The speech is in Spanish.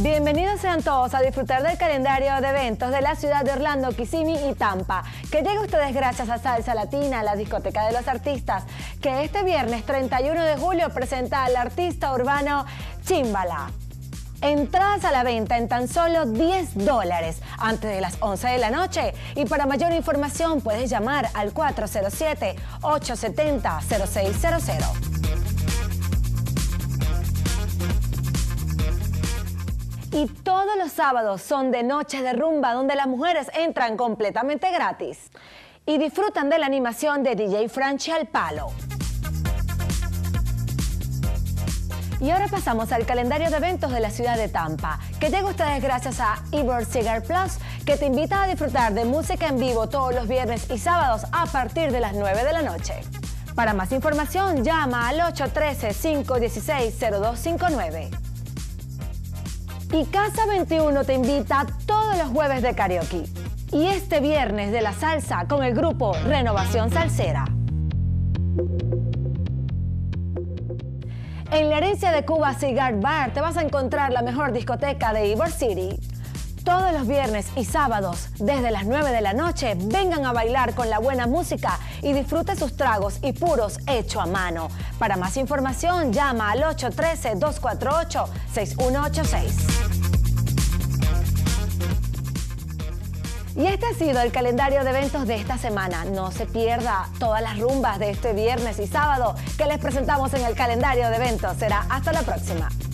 Bienvenidos sean todos a disfrutar del calendario de eventos de la ciudad de Orlando, Kissimmee y Tampa, que llega a ustedes gracias a Salsa Latina, la discoteca de los artistas, que este viernes 31 de julio presenta al artista urbano Chimbala. Entradas a la venta en tan solo $10 antes de las 11 de la noche. Y para mayor información puedes llamar al 407-870-0600. Y todos los sábados son de noches de rumba donde las mujeres entran completamente gratis y disfrutan de la animación de DJ Franchi al Palo. Y ahora pasamos al calendario de eventos de la ciudad de Tampa, que llega a ustedes gracias a Ybor Cigar Plus, que te invita a disfrutar de música en vivo todos los viernes y sábados a partir de las 9 de la noche. Para más información, llama al 813-516-0259. Y Casa 21 te invita todos los jueves de karaoke. Y este viernes de la salsa con el grupo Renovación Salsera. En la herencia de Cuba Cigar Bar te vas a encontrar la mejor discoteca de Ybor City. Todos los viernes y sábados, desde las 9 de la noche, vengan a bailar con la buena música y disfrute sus tragos y puros hecho a mano. Para más información, llama al 813-248-6186. Y este ha sido el calendario de eventos de esta semana. No se pierda todas las rumbas de este viernes y sábado que les presentamos en el calendario de eventos. Será hasta la próxima.